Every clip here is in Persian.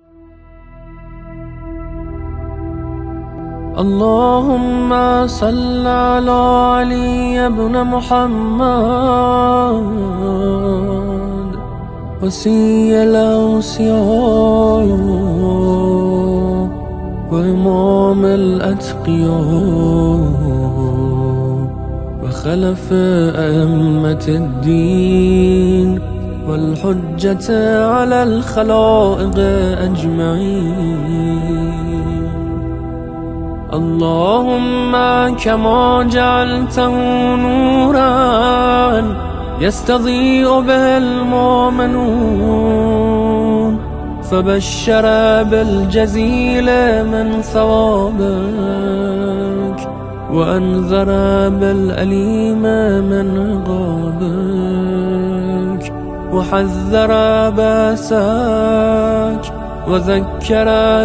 اللهم صل على علي بن محمد وسي الأوصياء وإمام الأتقياء وخلف أئمة الدين والحجة على الخلائق أجمعين. اللهم كما جعلته نورا يستضيء به المؤمنون فبشر بالجزيل من ثوابك وأنذر بالأليم من عقابك وحذر بأسك وذكر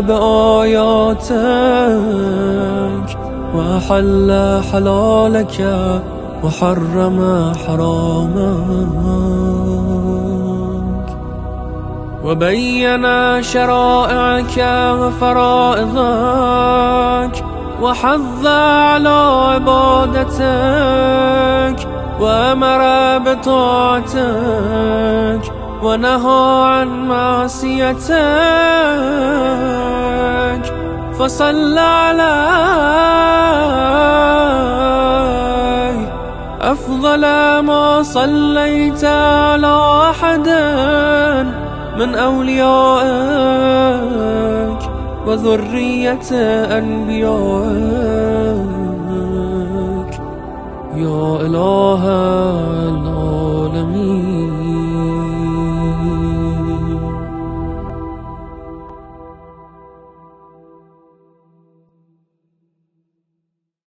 بآياتك وأحل حلالك وحرم حرامك وبين شرائعك وفرائضك وحض على عبادتك وأمر بطاعتك ونهى عن معصيتك فصل عليه أفضل ما صليت على أحد من أوليائك وذرية أنبيائك يا إله